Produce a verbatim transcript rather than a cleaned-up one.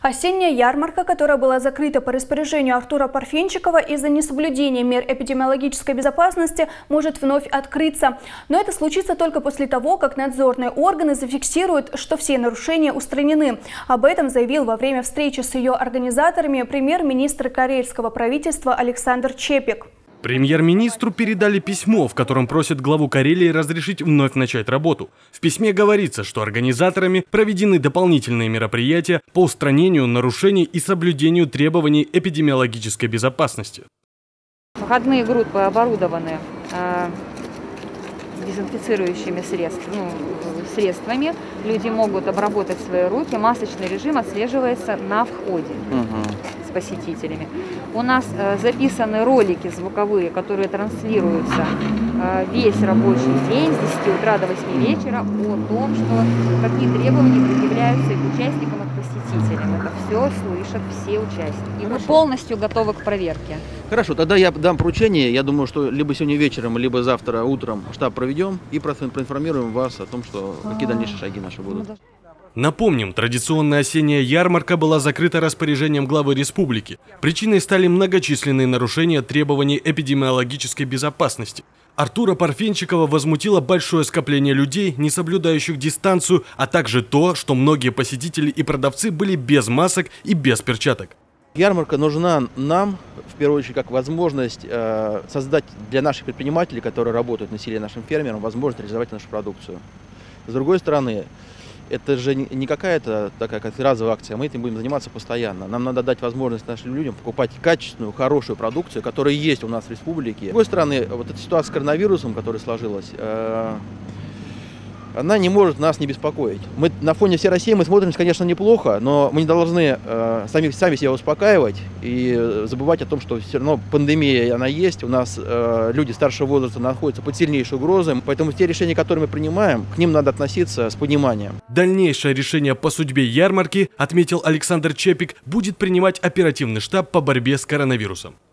Осенняя ярмарка, которая была закрыта по распоряжению Артура Парфенчикова из-за несоблюдения мер эпидемиологической безопасности, может вновь открыться. Но это случится только после того, как надзорные органы зафиксируют, что все нарушения устранены. Об этом заявил во время встречи с ее организаторами премьер-министр карельского правительства Александр Чепик. Премьер-министру передали письмо, в котором просят главу Карелии разрешить вновь начать работу. В письме говорится, что организаторами проведены дополнительные мероприятия по устранению нарушений и соблюдению требований эпидемиологической безопасности. Входные группы оборудованы э, дезинфицирующими средств, ну, средствами. Люди могут обработать свои руки. Масочный режим отслеживается на входе. Угу. Посетителями. У нас э, записаны ролики звуковые, которые транслируются э, весь рабочий день с десяти утра до восьми вечера о том, что какие требования предъявляются и к участникам, и к посетителям. Это все слышат все участники. И мы полностью готовы к проверке. Хорошо, тогда я дам поручение. Я думаю, что либо сегодня вечером, либо завтра утром штаб проведем и проинформируем вас о том, что какие дальнейшие шаги наши будут. Напомним, традиционная осенняя ярмарка была закрыта распоряжением главы республики. Причиной стали многочисленные нарушения требований эпидемиологической безопасности. Артура Парфенчикова возмутило большое скопление людей, не соблюдающих дистанцию, а также то, что многие посетители и продавцы были без масок и без перчаток. Ярмарка нужна нам, в первую очередь, как возможность э, создать для наших предпринимателей, которые работают на селе, нашим фермерам, возможность реализовать нашу продукцию. С другой стороны, это же не какая-то такая как разовая акция, мы этим будем заниматься постоянно. Нам надо дать возможность нашим людям покупать качественную, хорошую продукцию, которая есть у нас в республике. С другой стороны, вот эта ситуация с коронавирусом, которая сложилась, э она не может нас не беспокоить. Мы на фоне всей России мы смотримся, конечно, неплохо, но мы не должны э, сами, сами себя успокаивать и забывать о том, что все равно пандемия, она есть. У нас э, люди старшего возраста находятся под сильнейшей угрозой, поэтому те решения, которые мы принимаем, к ним надо относиться с пониманием. Дальнейшее решение по судьбе ярмарки, отметил Александр Чепик, будет принимать оперативный штаб по борьбе с коронавирусом.